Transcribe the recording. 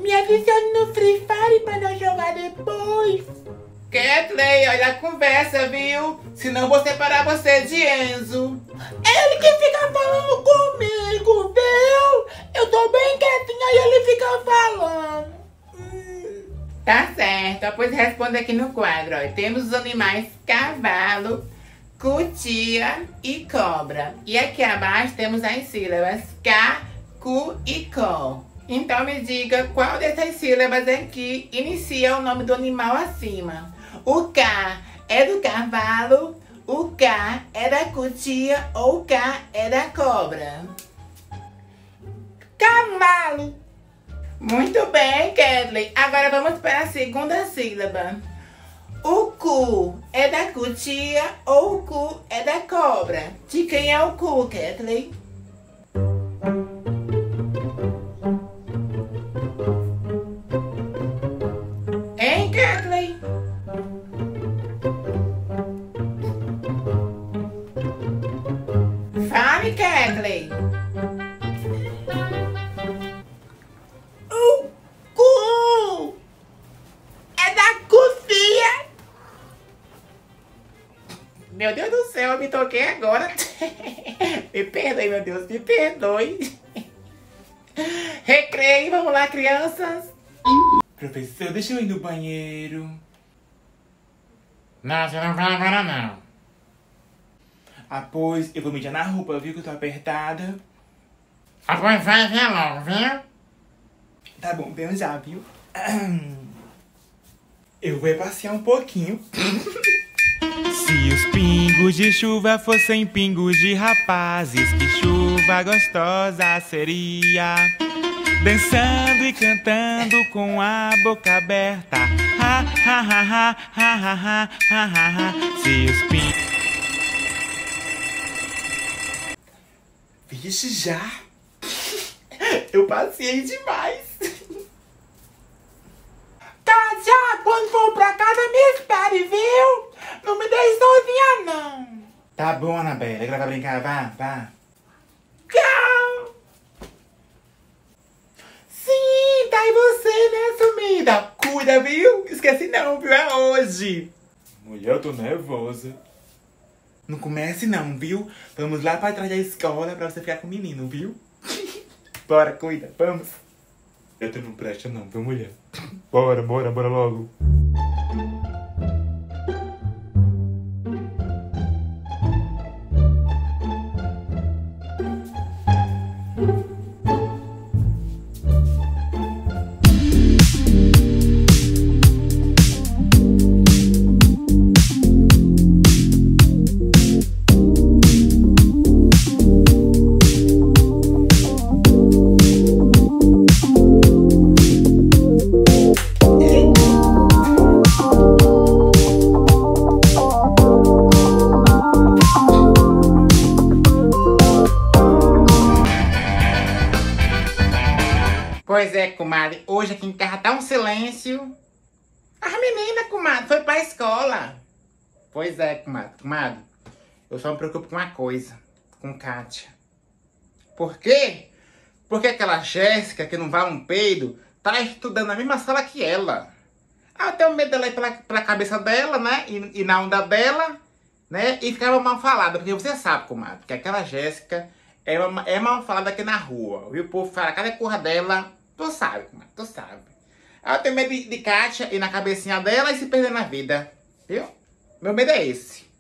Me adicione no Free Fire pra nós jogar depois. Kathleen, olha a conversa, viu? Senão vou separar você de Enzo. Ele que fica falando comigo, viu? Eu tô bem quietinha e ele fica falando. Tá certo, pois responda aqui no quadro. Ó. Temos os animais cavalo, cutia e cobra. E aqui abaixo temos as sílabas ca, cu e co. Então me diga qual dessas sílabas aqui inicia o nome do animal acima. O K é do cavalo, o K é da cutia ou o K é da cobra? Cavalo. Muito bem, Kathleen. Agora vamos para a segunda sílaba. O cu é da cutia ou o cu é da cobra? De quem é o cu, Kathleen? Hein, Kathleen? Fale, Kathleen. O cu é da cutia. Meu Deus do céu, eu me toquei agora. Me perdoe, meu Deus, me perdoe. Recreio, vamos lá, crianças. Professor, deixa eu ir no banheiro. Não, você não vai agora não. Ah, pois, eu vou mijar na roupa, viu, que eu tô apertada. Ah, pois vai, vem logo, viu? Tá bom, vem já, viu? Eu vou passear um pouquinho. Se os pingos de chuva fossem pingos de rapazes, que chuva gostosa seria. Dançando e cantando com a boca aberta. Ha, ha, ha, ha, ha, ha, ha, ha, ha, ha. Se os pingos... Vixe, já? Eu passei demais. Tá, já, quando for pra casa me espere, viu? Não me deixe sozinha, não. Tá bom, Anabela, ela vai brincar, vá. Tchau. Sim, tá aí você, né, sumida? Cuida, viu? Esqueci não, viu? É hoje. Mulher, eu tô nervosa. Não comece não, viu? Vamos lá pra trás da escola pra você ficar com o menino, viu? Bora, cuida, vamos. Eu tô não presta não, viu, mulher? Bora logo. Pois é, comadre, hoje aqui em casa tá um silêncio. As meninas, comadre, foi pra escola. Pois é, comadre, eu só me preocupo com uma coisa, com Kátia. Por quê? Porque aquela Jéssica, que não vale um peido, tá estudando na mesma sala que ela. Ah, eu tenho medo dela ir pela cabeça dela, né, e na onda dela, né, e ficava mal falada, porque você sabe, comadre, que aquela Jéssica é mal falada aqui na rua, viu? O povo fala cada coisa dela. Tu sabe, comadre, tu sabe. Aí eu tenho medo de Kátia ir na cabecinha dela e se perder na vida, viu? Meu medo é esse.